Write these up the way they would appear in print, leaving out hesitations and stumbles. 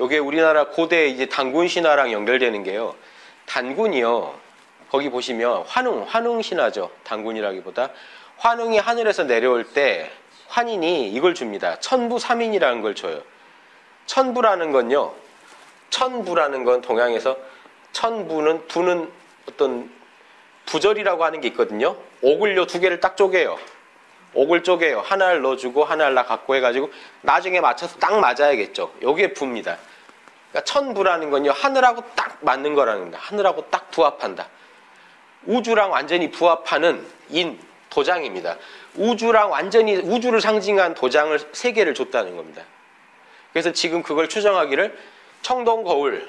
요게 우리나라 고대 이제 단군 신화랑 연결되는 게요. 단군이요. 거기 보시면 환웅 신화죠. 단군이라기보다. 환웅이 하늘에서 내려올 때 환인이 이걸 줍니다. 천부삼인이라는 걸 줘요. 천부라는 건요. 천부라는 건 동양에서 부는 어떤 부절이라고 하는 게 있거든요. 옥을요 2개를 딱 쪼개요. 옥을 쪼개요. 하나를 넣어주고 하나를 나 갖고 해가지고 나중에 맞춰서 딱 맞아야겠죠. 여기에 부입니다. 그러니까 천부라는 건요. 하늘하고 딱 맞는 거라는 겁니다. 하늘하고 딱 부합한다. 우주랑 완전히 부합하는 도장입니다. 우주랑 완전히 우주를 상징한 도장을 3개를 줬다는 겁니다. 그래서 지금 그걸 추정하기를 청동거울,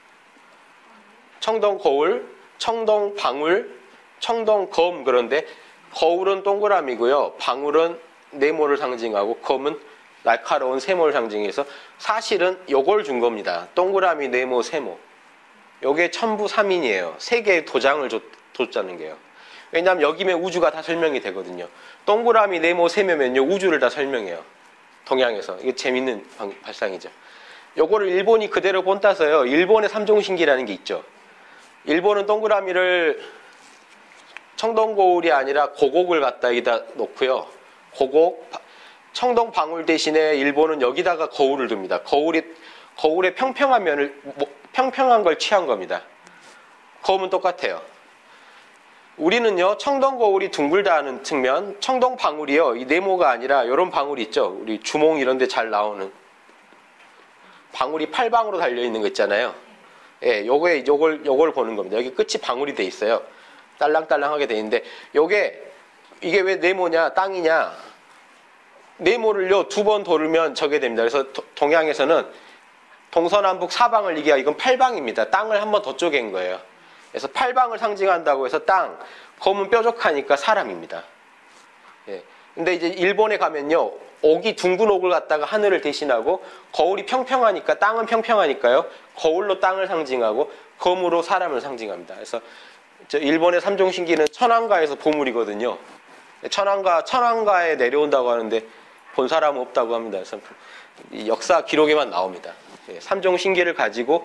청동방울, 청동검. 그런데 거울은 동그라미고요. 방울은 네모를 상징하고 검은 날카로운 세모를 상징해서 사실은 요걸 준 겁니다. 동그라미, 네모, 세모. 요게 천부삼인이에요. 3개의 도장을 줬다는 게요. 왜냐하면 여기면 우주가 다 설명이 되거든요. 동그라미, 네모, 세모면요. 우주를 다 설명해요. 동양에서. 이게 재밌는 발상이죠. 요거를 일본이 그대로 본따서요. 일본의 삼종신기라는 게 있죠. 일본은 동그라미를 청동거울이 아니라 고곡을 갖다 여기다 놓고요. 고곡, 청동방울 대신에 일본은 여기다가 거울을 둡니다. 거울의 평평한 걸 취한 겁니다. 검은 똑같아요. 우리는요, 청동거울이 둥글다는 측면, 청동방울이요, 이 네모가 아니라 이런 방울이 있죠. 우리 주몽 이런 데 잘 나오는. 방울이 8방으로 달려있는 거 있잖아요. 예, 요걸 보는 겁니다. 여기 끝이 방울이 돼 있어요. 딸랑딸랑하게 돼 있는데, 이게 왜 네모냐, 땅이냐. 네모를요, 2번 돌면 저게 됩니다. 그래서 동양에서는 동서남북 사방을 얘기하고 이건 8방입니다. 땅을 한 번 더 쪼갠 거예요. 그래서 8방을 상징한다고 해서 땅, 검은 뾰족하니까 사람입니다. 예. 근데 이제 일본에 가면요, 옥이 둥근 옥을 갖다가 하늘을 대신하고 거울이 평평하니까 땅은 평평하니까요, 거울로 땅을 상징하고 검으로 사람을 상징합니다. 그래서 일본의 삼종신기는 천안가에서 보물이거든요. 천안가에 내려온다고 하는데 본 사람은 없다고 합니다. 그래서 역사 기록에만 나옵니다. 예. 삼종신기를 가지고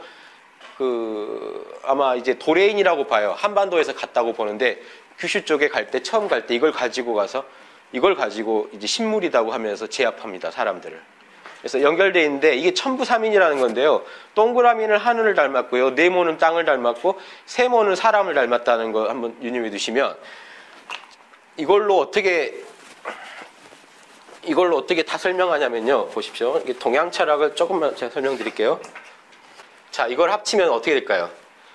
아마 이제 도레인이라고 봐요. 한반도에서 갔다고 보는데 규슈 쪽에 처음 갈 때 이걸 가지고 이제 신물이라고 하면서 제압합니다. 사람들을. 그래서 연결되어 있는데 이게 천부삼인이라는 건데요. 동그라미는 하늘을 닮았고요. 네모는 땅을 닮았고 세모는 사람을 닮았다는 거 한번 유념해 두시면 이걸로 어떻게 다 설명하냐면요. 보십시오. 이게 동양 철학을 조금만 제가 설명드릴게요. 자, 이걸 합치면 어떻게 될까요?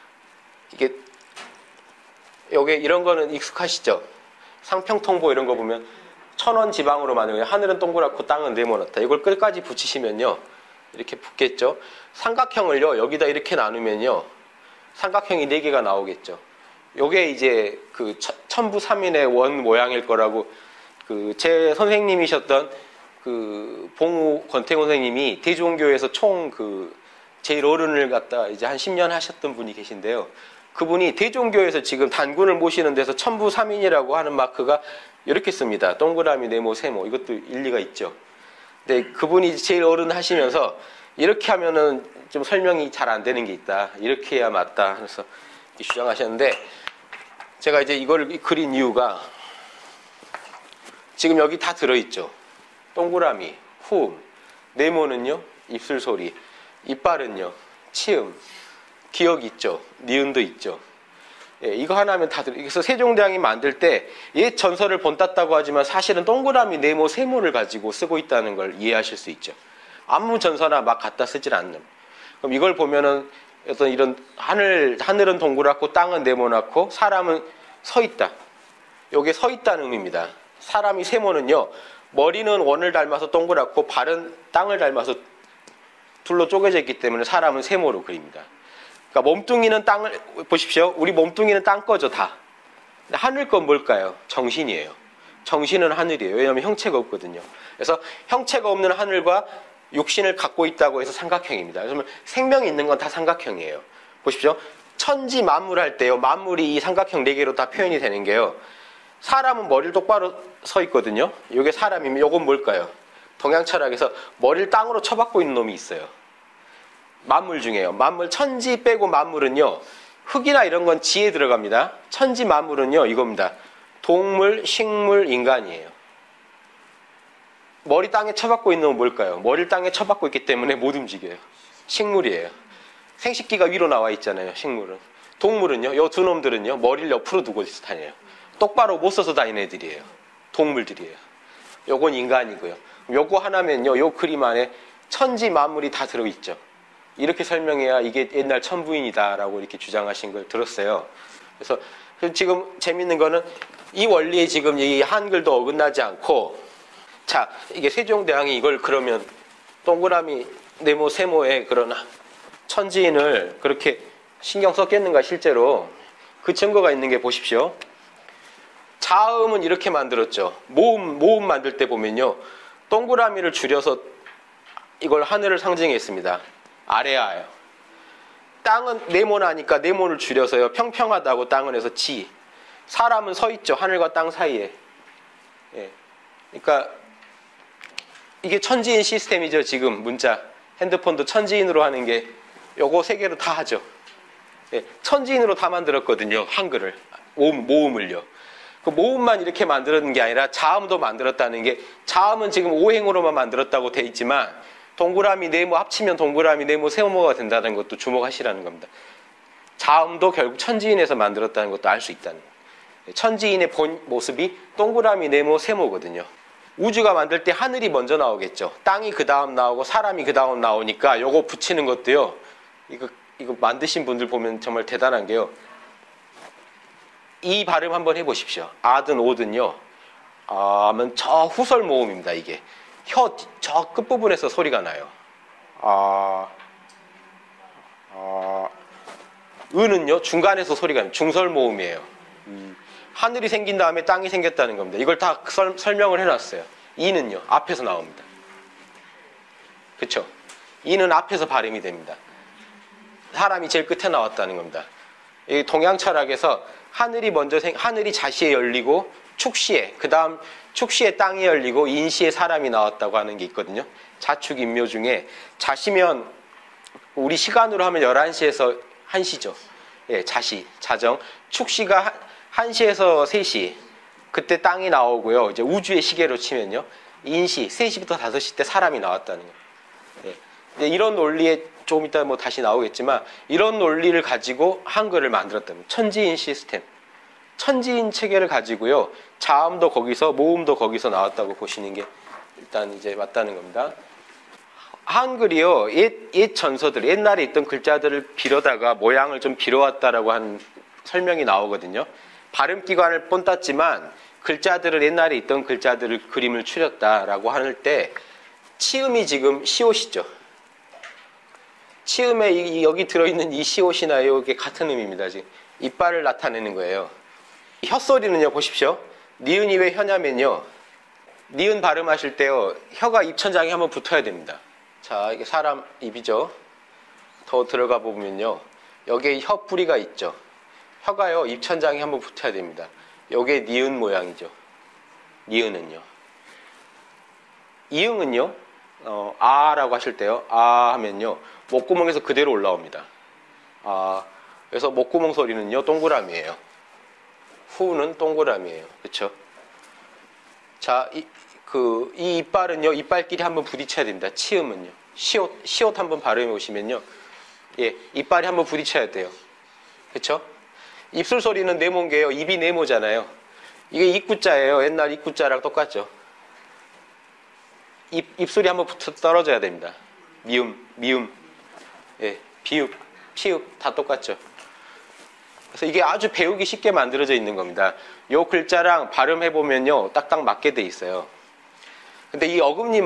요게 이런 거는 익숙하시죠? 상평통보 이런 거 보면 천원 지방으로 만들면 하늘은 동그랗고 땅은 네모났다. 이걸 끝까지 붙이시면요. 이렇게 붙겠죠? 삼각형을요, 여기다 이렇게 나누면요. 삼각형이 4개가 나오겠죠. 요게 이제 천부삼인의 원 모양일 거라고 제 선생님이셨던 봉우 권태곤 선생님이 대종교에서 제일 어른을 갖다 이제 한 10년 하셨던 분이 계신데요. 그분이 대종교에서 지금 단군을 모시는 데서 천부삼인이라고 하는 마크가 이렇게 씁니다. 동그라미, 네모, 세모. 이것도 일리가 있죠. 근데 그분이 제일 어른 하시면서 이렇게 하면은 좀 설명이 잘 안 되는 게 있다. 이렇게 해야 맞다. 그래서 주장하셨는데 제가 이제 이걸 그린 이유가 지금 여기 다 들어있죠. 동그라미, 후음, 네모는요, 입술 소리, 이빨은요, 치음, 기억이 있죠. 니은도 있죠. 예, 이거 하나면 다 그래서 세종대왕이 만들 때 옛 전설을 본땄다고 하지만 사실은 동그라미, 네모, 세모를 가지고 쓰고 있다는 걸 이해하실 수 있죠. 아무 전서나 막 갖다 쓰질 않는. 그럼 이걸 보면은 어떤 이런 하늘은 동그랗고 땅은 네모나고 사람은 서 있다. 요게 서 있다는 의미입니다. 사람이 세모는요, 머리는 원을 닮아서 동그랗고 발은 땅을 닮아서 둘로 쪼개져 있기 때문에 사람은 세모로 그립니다. 그러니까 몸뚱이는 땅을 보십시오. 우리 몸뚱이는 땅 거죠, 다. 근데 하늘 건 뭘까요? 정신이에요. 정신은 하늘이에요. 왜냐하면 형체가 없거든요. 그래서 형체가 없는 하늘과 육신을 갖고 있다고 해서 삼각형입니다. 그러면 생명이 있는 건 다 삼각형이에요. 보십시오. 천지 만물 할 때요, 만물이 이 삼각형 4개로 다 표현이 되는 게요. 사람은 머리를 똑바로 서 있거든요. 이게 사람이면 이건 뭘까요? 동양 철학에서 머리를 땅으로 쳐박고 있는 놈이 있어요. 만물 중에요. 만물 천지 빼고 만물은요. 흙이나 이런 건 지에 들어갑니다. 천지 만물은요. 이겁니다. 동물, 식물, 인간이에요. 머리 땅에 쳐박고 있는 건 뭘까요? 머리를 땅에 쳐박고 있기 때문에 못 움직여요. 식물이에요. 생식기가 위로 나와 있잖아요. 식물은. 동물은요. 요 두 놈들은요. 머리를 옆으로 두고 다녀요. 똑바로 못 서서 다니는 애들이에요. 동물들이에요. 요건 인간이고요. 요거 하나면요. 요 그림 안에 천지 만물이 다 들어있죠. 이렇게 설명해야 이게 옛날 천부인이다라고 이렇게 주장하신 걸 들었어요. 그래서 지금 재밌는 거는 이 원리에 지금 이 한글도 어긋나지 않고, 자, 이게 세종대왕이 이걸 그러면 동그라미 네모 세모의 그런 천지인을 그렇게 신경 썼겠는가 실제로. 그 증거가 있는 게 보십시오. 자음은 이렇게 만들었죠. 모음 만들 때 보면요. 동그라미를 줄여서 이걸 하늘을 상징했습니다. 아래아요. 땅은 네모나니까 네모를 줄여서요. 평평하다고 땅은 해서 지. 사람은 서 있죠. 하늘과 땅 사이에. 예. 그러니까 이게 천지인 시스템이죠. 지금 문자. 핸드폰도 천지인으로 하는 게 요거 세 개로 다 하죠. 예. 천지인으로 다 만들었거든요. 한글을. 모음을요. 그 모음만 이렇게 만들었는 게 아니라 자음도 만들었다는 게, 자음은 지금 오행으로만 만들었다고 돼 있지만 동그라미 네모 합치면 동그라미 네모 세모가 된다는 것도 주목하시라는 겁니다. 자음도 결국 천지인에서 만들었다는 것도 알 수 있다는 거예요. 천지인의 본 모습이 동그라미 네모 세모거든요. 우주가 만들 때 하늘이 먼저 나오겠죠. 땅이 그 다음 나오고 사람이 그 다음 나오니까 요거 붙이는 것도요. 이거 만드신 분들 보면 정말 대단한 게요. 이 발음 한번 해보십시오. 아든 오든요. 하면 저 후설 모음입니다. 이게 혀 저 끝부분에서 소리가 나요. 은은요 중간에서 소리가 나요. 중설 모음이에요. 하늘이 생긴 다음에 땅이 생겼다는 겁니다. 이걸 다 설명을 해놨어요. 이는요 앞에서 나옵니다. 그렇죠? 이는 앞에서 발음이 됩니다. 사람이 제일 끝에 나왔다는 겁니다. 이 동양 철학에서 하늘이 먼저 하늘이 자시에 열리고 축시에, 그 다음 축시에 땅이 열리고 인시에 사람이 나왔다고 하는 게 있거든요. 자축인묘 중에 자시면 우리 시간으로 하면 11시에서 1시죠. 예, 자시, 자정. 축시가 1시에서 3시. 그때 땅이 나오고요. 이제 우주의 시계로 치면요. 인시, 3시부터 5시 때 사람이 나왔다는 거예요. 예. 이런 논리에 조금 이따 뭐 다시 나오겠지만 이런 논리를 가지고 한글을 만들었다는 천지인 시스템. 천지인 체계를 가지고요. 자음도 거기서 모음도 거기서 나왔다고 보시는 게 일단 이제 맞다는 겁니다. 한글이요. 옛 전서들, 옛날에 있던 글자들을 빌어다가 모양을 좀 빌어왔다라고 한 설명이 나오거든요. 발음 기관을 본땄지만 글자들을 옛날에 있던 글자들을 그림을 추렸다라고 할 때 치음이 지금 시옷이죠. 치음에 여기 들어있는 이 시옷이나 이게 같은 의미입니다. 지금 이빨을 나타내는 거예요. 혀소리는요, 보십시오. 니은이 왜 혀냐면요. 니은 발음하실 때요, 혀가 입천장에 한번 붙어야 됩니다. 자, 이게 사람 입이죠. 더 들어가 보면요. 여기에 혀 뿌리가 있죠. 혀가요, 입천장에 한번 붙어야 됩니다. 요게 니은 모양이죠. 니은은요. 이응은요, 아라고 하실 때요, 아 하면요, 목구멍에서 그대로 올라옵니다. 그래서 목구멍 소리는요, 동그라미예요. 후는 동그라미예요. 그렇죠? 자, 이 이빨은요, 이빨끼리 한번 부딪혀야 됩니다. 치음은요. 시옷 한번 발음해 보시면요. 예, 이빨이 한번 부딪혀야 돼요. 그렇죠? 입술 소리는 네모인 게요. 입이 네모잖아요. 이게 입구자예요. 옛날 입구자랑 똑같죠. 입술이 한번 떨어져야 됩니다. 미음. 예, 비읍, 피읍 다 똑같죠. 그래서 이게 아주 배우기 쉽게 만들어져 있는 겁니다. 요 글자랑 발음해보면요, 딱딱 맞게 돼 있어요. 근데 이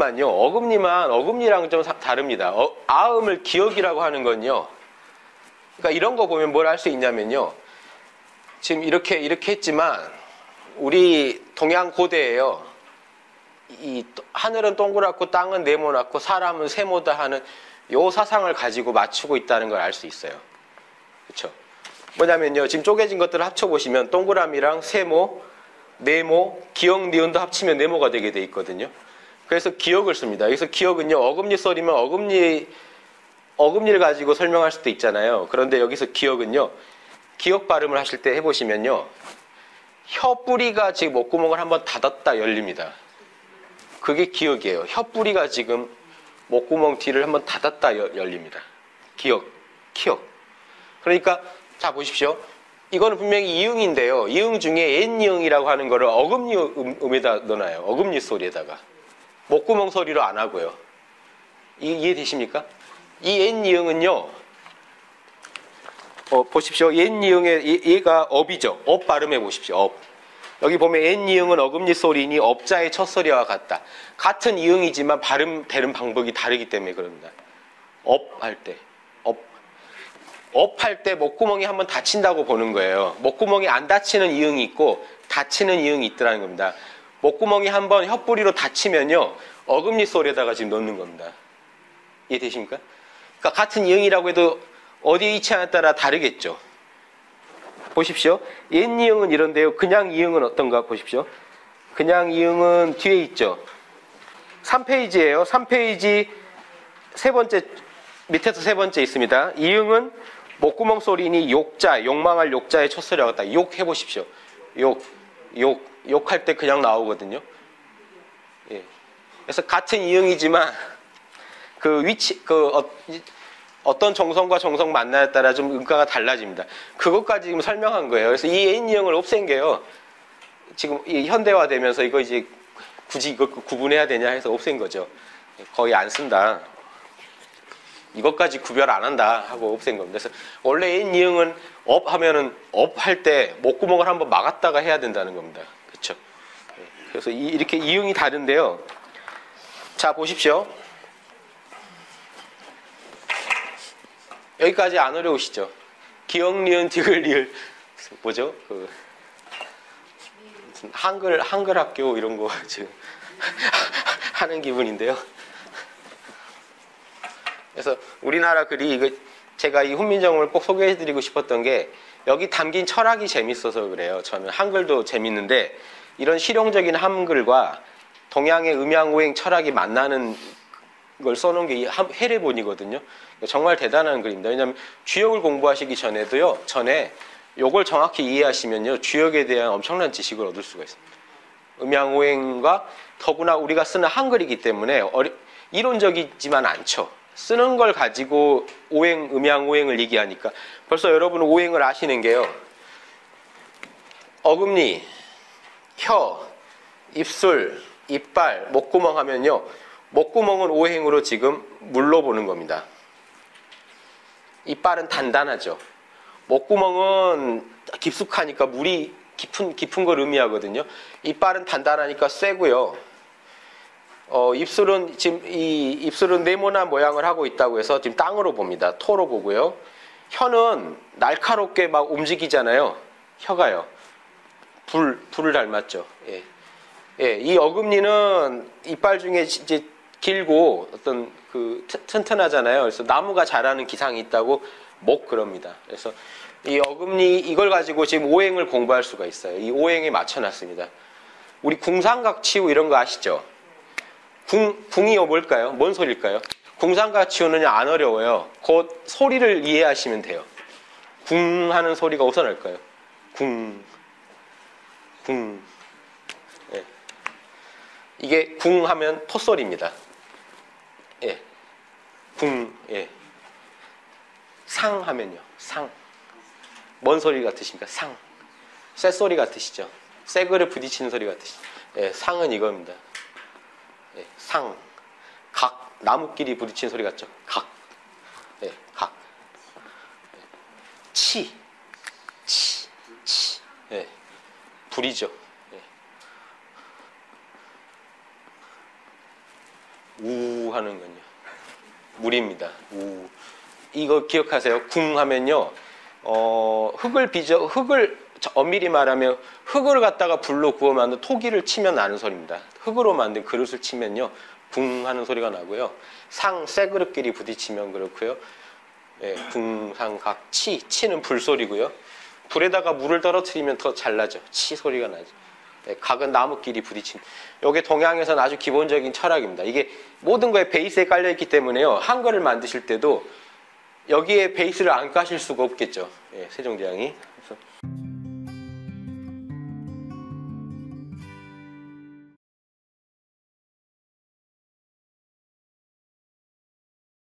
어금니랑 좀 다릅니다. 아음을 기억이라고 하는 건요, 그러니까 이런 거 보면 뭘 알 수 있냐면요, 지금 이렇게 했지만, 우리 동양 고대에요, 이 하늘은 동그랗고 땅은 네모났고 사람은 세모다 하는 요 사상을 가지고 맞추고 있다는 걸 알 수 있어요. 그렇죠? 뭐냐면요, 지금 쪼개진 것들을 합쳐보시면 동그라미랑 세모, 네모, 기역, 니은도 합치면 네모가 되게 돼 있거든요. 그래서 기역을 씁니다. 여기서 기역은요, 어금니 소리면 어금니 어금니를 가지고 설명할 수도 있잖아요. 그런데 여기서 기역은요. 기역 발음을 하실 때 해보시면요. 혀 뿌리가 지금 목구멍을 한번 닫았다 열립니다. 그게 기역이에요. 혀 뿌리가 지금 목구멍 뒤를 한번 닫았다 열립니다. 기역, 기역. 그러니까 자 보십시오. 이거는 분명히 이응인데요. 이응 중에 N이응이라고 하는 거를 어금니 음에다 넣어놔요. 어금니 소리에다가. 목구멍 소리로 안 하고요. 이해되십니까? 이 N이응은요. 보십시오. N이응의 얘가 업이죠. 업 발음해 보십시오. 업. 여기 보면 N이응은 어금니 소리니 업자의 첫 소리와 같다. 같은 이응이지만 발음되는 방법이 다르기 때문에 그럽니다. 업 할 때. 업 할 때 목구멍이 한번 닫힌다고 보는 거예요. 목구멍이 안 닫히는 이응이 있고 닫히는 이응이 있더라는 겁니다. 목구멍이 한번 혀뿌리로 닫히면요. 어금니 소리에다가 지금 넣는 겁니다. 이해되십니까? 그러니까 같은 이응이라고 해도 어디에 위치하냐에 따라 다르겠죠. 보십시오. 옛 이응은 이런데요. 그냥 이응은 어떤가 보십시오. 그냥 이응은 뒤에 있죠. 3페이지예요. 3페이지 세 번째, 밑에서 세 번째 있습니다. 이응은 목구멍 소리니 욕자, 욕망할 욕자의 첫 소리와 같다. 욕 해보십시오. 욕할 때 그냥 나오거든요. 예. 그래서 같은 이응이지만 그 위치, 어떤 정성과 정성 만나에 따라 좀 음가가 달라집니다. 그것까지 지금 설명한 거예요. 그래서 이 N이응을 없앤 게요. 지금 이 현대화되면서 이거 이제 굳이 이거 구분해야 되냐 해서 없앤 거죠. 거의 안 쓴다. 이것까지 구별 안 한다 하고 없앤 겁니다. 그래서 원래 N이응은 업 하면은 업 할 때 목구멍을 한번 막았다가 해야 된다는 겁니다. 그렇죠? 그래서 이렇게 이응이 다른데요. 자 보십시오. 여기까지 안 어려우시죠? 기역, 니은, 디귿, 리을 뭐죠? 무슨 한글 학교 이런 거 지금 하는 기분인데요. 그래서 우리나라 글이 이거 제가 이 훈민정음을 꼭 소개해드리고 싶었던 게 여기 담긴 철학이 재밌어서 그래요. 저는 한글도 재밌는데 이런 실용적인 한글과 동양의 음양오행 철학이 만나는 걸 써놓은 게 이 해례본이거든요. 정말 대단한 글입니다. 왜냐하면 주역을 공부하시기 전에도요. 전에 요걸 정확히 이해하시면요. 주역에 대한 엄청난 지식을 얻을 수가 있습니다. 음양오행과 더구나 우리가 쓰는 한글이기 때문에 이론적이지만 않죠. 쓰는 걸 가지고 음양오행을 얘기하니까 벌써 여러분은 오행을 아시는 게요. 어금니, 혀, 입술, 이빨, 목구멍 하면요. 목구멍은 오행으로 지금 물로 보는 겁니다. 이빨은 단단하죠. 목구멍은 깊숙하니까 물이 깊은 걸 의미하거든요. 이빨은 단단하니까 세고요. 입술은 지금 입술은 네모난 모양을 하고 있다고 해서 지금 땅으로 봅니다. 토로 보고요. 혀는 날카롭게 막 움직이잖아요. 혀가요. 불을 닮았죠. 예. 예, 이 어금니는 이빨 중에 이제 길고 어떤 튼튼하잖아요. 그래서 나무가 자라는 기상이 있다고 그럽니다. 그래서 이 어금니 이걸 가지고 지금 오행을 공부할 수가 있어요. 이 오행에 맞춰놨습니다. 우리 궁상각치우 이런 거 아시죠? 궁이 뭘까요? 뭔 소리일까요? 궁상각치우는 안 어려워요. 그 소리를 이해하시면 돼요. 궁 하는 소리가 어디서 날까요? 궁. 예. 이게 궁 하면 토소리입니다. 예. 예. 상 하면요. 상. 뭔 소리 같으십니까? 상. 쇳소리 같으시죠? 새 그릇 부딪히는 소리 같으시죠? 예. 상은 이겁니다. 예. 상. 각. 나무끼리 부딪히는 소리 같죠? 각. 예. 각. 치. 예. 불이죠. 예. 우 하는 건요. 물입니다. 우. 이거 기억하세요. 궁 하면요. 흙을 엄밀히 말하면 흙을 갖다가 불로 구워 만든 토기를 치면 나는 소리입니다. 흙으로 만든 그릇을 치면요. 궁 하는 소리가 나고요. 새 그릇끼리 부딪히면 그렇고요. 예, 궁, 상, 각, 치는 불소리고요. 불에다가 물을 떨어뜨리면 더 잘 나죠. 치 소리가 나죠. 예, 각은 나무끼리 부딪힌. 이게 동양에서는 아주 기본적인 철학입니다. 이게 모든 거에 베이스에 깔려있기 때문에요. 한글을 만드실 때도 여기에 베이스를 안 까실 수가 없겠죠. 예, 세종대왕이. 그래서